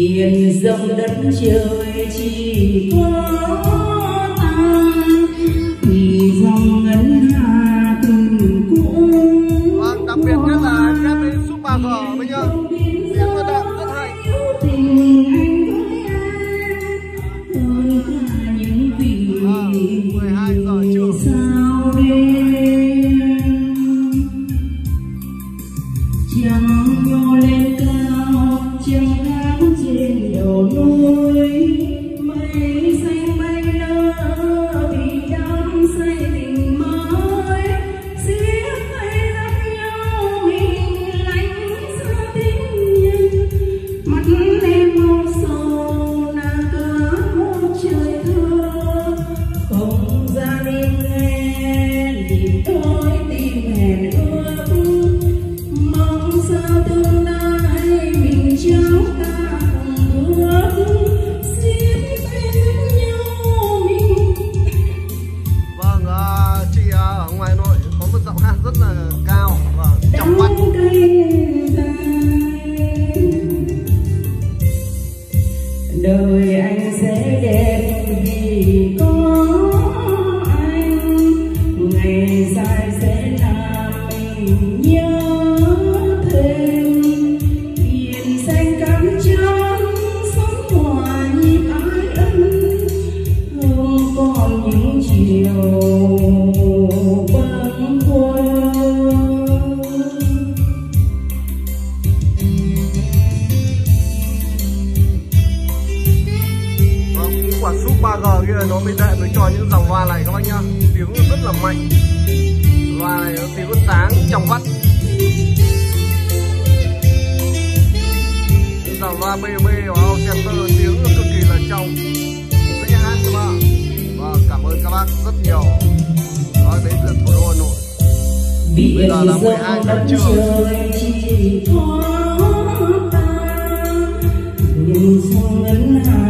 biển rộng đất trời chỉ có ta, vì dòng ngân hà từng cũng. Vâng, đặc biệt nhất là các cái súp bà gò bây giờ tiếng nó đậm rất hay. Tình anh với em hơn cả những vì 12 giờ trưa. sao đêm chẳng nhô lên cao, chẳng khác trên đầu núi. Mây xanh bay lơ vì đắm say tình mới, xiết tay dắt nhau mình lánh xa tình nhân. Mắt em màu sầu là cả một trời thơ, không ra đêm nghe nhịp đôi tim hẹn ước. Mong sao tương lai mình cháu ta cùng bước, xiết tay dắt nhau mình. Vâng, chị ở ngoài Nội có một giọng hát rất là cao và trong vắt. Đời anh sẽ đẹp vì có anh, ngày dài sẽ làm mình nhớ thêm. Biển xanh cắm trắng sóng hòa nhịp ái ân, không còn những chiều bâng khuâng. Quả súp 3G kia nó mới đệm được cho những dòng loa này các bác nhá. Tiếng nó rất là mạnh. Loa này nó tiếng nó sáng trong vắt. Dòng loa BB của Ao Center tiếng nó cực kỳ là trong, dễ hát các bác. Và cảm ơn các bác rất nhiều. Nói đến từ thủ đô Hà Nội. Bây giờ là 12 giờ trưa. Chỉ có ta, nhưng sông ngân hà